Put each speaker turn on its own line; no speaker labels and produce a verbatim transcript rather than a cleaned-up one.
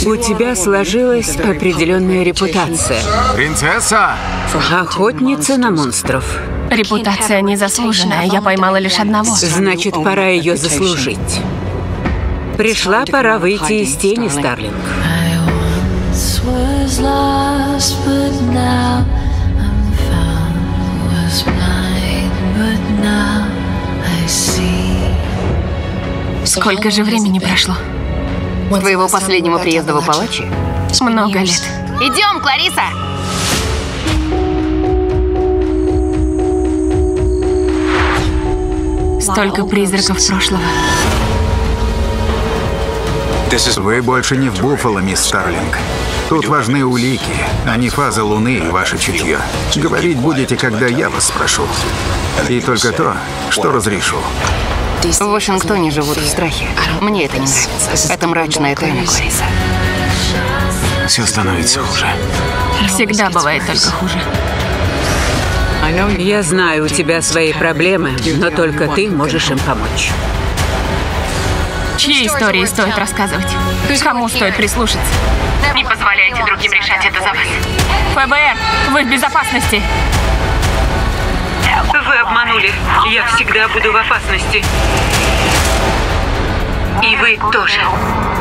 У тебя сложилась определенная репутация.
Принцесса!
Охотница на монстров.
Репутация незаслуженная. Я поймала лишь одного.
Значит, пора ее заслужить. Пришла пора выйти из тени, Старлинг.
Сколько же времени прошло?
С твоего последнего приезда в Апалачи?
Много лет.
Идем, Клариса!
Столько призраков прошлого.
Вы больше не в Буффало, мисс Старлинг. Тут важны улики, а не фаза Луны и ваше чутье. Говорить будете, когда я вас спрошу. И только то, что разрешу.
В Вашингтоне живут в страхе. Мне это не нравится. Это мрачная тайна, Клариса.
Все становится хуже.
Всегда бывает только хуже.
Я знаю, у тебя свои проблемы, но только ты можешь им помочь.
Чьи истории стоит рассказывать? Кому стоит прислушаться? Не позволяйте другим решать это за вас. ФБР, вы в безопасности.
Вы обманули. Я всегда буду в опасности. И вы тоже.